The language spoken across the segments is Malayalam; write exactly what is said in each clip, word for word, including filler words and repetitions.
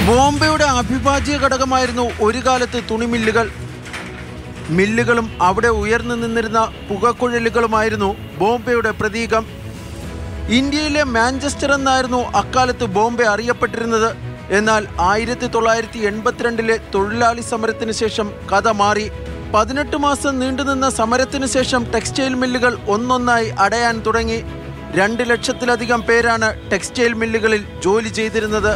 ബോംബെയുടെ അവിഭാജ്യ ഘടകമായിരുന്നു ഒരു കാലത്ത് തുണിമില്ലുകൾ. മില്ലുകളും അവിടെ ഉയർന്നു നിന്നിരുന്ന പുകക്കുഴലുകളുമായിരുന്നു ബോംബെയുടെ പ്രതീകം. ഇന്ത്യയിലെ മാഞ്ചസ്റ്റർ എന്നായിരുന്നു അക്കാലത്ത് ബോംബെ അറിയപ്പെട്ടിരുന്നത്. എന്നാൽ ആയിരത്തി തൊള്ളായിരത്തി എൺപത്തിരണ്ടിലെ തൊഴിലാളി സമരത്തിന് ശേഷം കഥ മാറി. പതിനെട്ട് മാസം നീണ്ടുനിന്ന സമരത്തിന് ശേഷം ടെക്സ്റ്റൈൽ മില്ലുകൾ ഒന്നൊന്നായി അടയാൻ തുടങ്ങി. രണ്ട് ലക്ഷത്തിലധികം പേരാണ് ടെക്സ്റ്റൈൽ മില്ലുകളിൽ ജോലി ചെയ്തിരുന്നത്.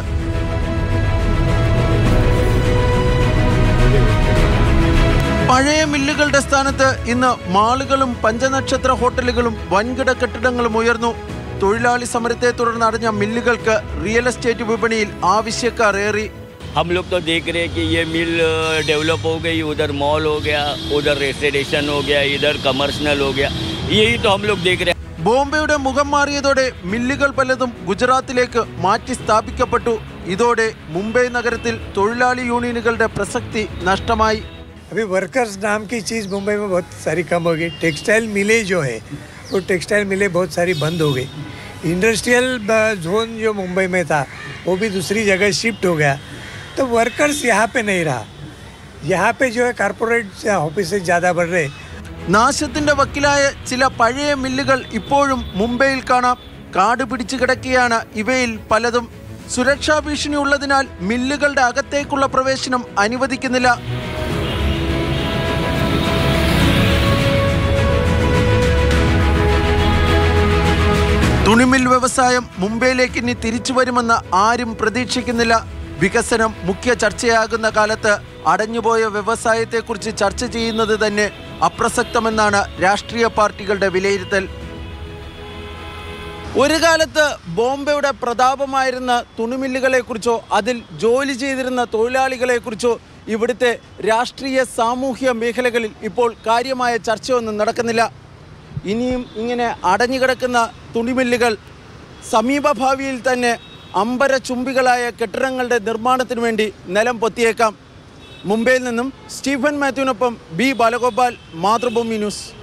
പഴയ മില്ലുകളുടെ സ്ഥാനത്ത് ഇന്ന് മാളുകളും പഞ്ചനക്ഷത്ര ഹോട്ടലുകളും വൻകിട കെട്ടിടങ്ങളും ഉയർന്നു. തൊഴിലാളി സമരത്തെ തുടർന്ന് അടഞ്ഞ മില്ലുകൾക്ക് റിയൽ എസ്റ്റേറ്റ് വിപണിയിൽ ആവശ്യക്കാർ ഏറി. हम लोग तो देख रहे हैं कि ये मिल डेवलप हो गई, उधर मॉल हो गया, उधर रेसिडेंशियल हो गया, इधर कमर्शियल हो गया, यही तो हम लोग देख रहे हैं. ബോംബെയുടെ മുഖം മാറിയതോടെ മില്ലുകൾ പലതും ഗുജറാത്തിലേക്ക് മാറ്റി സ്ഥാപിക്കപ്പെട്ടു. ഇതോടെ മുംബൈ നഗരത്തിൽ തൊഴിലാളി യൂണിയനുകളുടെ പ്രസക്തി നഷ്ടമായി. अभी वर्कर्स नाम की चीज़ मुंबई में बहुत सारी कम हो गई. टेक्सटाइल मिलें जो है वो टेक्सटाइल मिलें बहुत सारी बंद हो गई. इंडस्ट्रियल जोन जो मुंबई में था वो भी दूसरी जगह शिफ्ट हो गया. तो वर्कर्स यहाँ पे नहीं रहा. यहाँ पे जो है कॉर्पोरेट ऑफिस ज़्यादा बढ़ रहे. നാശത്തിന്റെ വക്കിലായ ചില പഴയ മില്ലുകൾ ഇപ്പോഴും മുംബൈയിൽ കാണാം. കാട് പിടിച്ചു കിടക്കുകയാണ് ഇവയിൽ പലതും. സുരക്ഷാ ഭീഷണി ഉള്ളതിനാൽ മില്ലുകളുടെ അകത്തേക്കുള്ള പ്രവേശനം അനുവദിക്കുന്നില്ല. തുണിമിൽ വ്യവസായം മുംബൈയിലേക്ക് ഇനി തിരിച്ചു വരുമെന്ന് ആരും പ്രതീക്ഷിക്കുന്നില്ല. വികസനം മുഖ്യ ചർച്ചയാകുന്ന കാലത്ത് അടഞ്ഞുപോയ വ്യവസായത്തെക്കുറിച്ച് ചർച്ച ചെയ്യുന്നത് തന്നെ അപ്രസക്തമെന്നാണ് രാഷ്ട്രീയ പാർട്ടികളുടെ വിലയിരുത്തൽ. ഒരു കാലത്ത് ബോംബെയുടെ പ്രതാപമായിരുന്ന തുണിമില്ലുകളെക്കുറിച്ചോ അതിൽ ജോലി ചെയ്തിരുന്ന തൊഴിലാളികളെക്കുറിച്ചോ ഇവിടുത്തെ രാഷ്ട്രീയ സാമൂഹ്യ മേഖലകളിൽ ഇപ്പോൾ കാര്യമായ ചർച്ചയൊന്നും നടക്കുന്നില്ല. ഇനിയും ഇങ്ങനെ അടഞ്ഞുകിടക്കുന്ന തുണിമില്ലുകൾ സമീപഭാവിയിൽ തന്നെ അമ്പര ചുംബികളായ കെട്ടിടങ്ങളുടെ നിർമ്മാണത്തിനു വേണ്ടി നിലം പൊത്തിയേക്കാം. മുംബൈയിൽ നിന്നും സ്റ്റീഫൻ മാത്യുവിനൊപ്പം ബി ബാലഗോപാൽ, മാതൃഭൂമി ന്യൂസ്.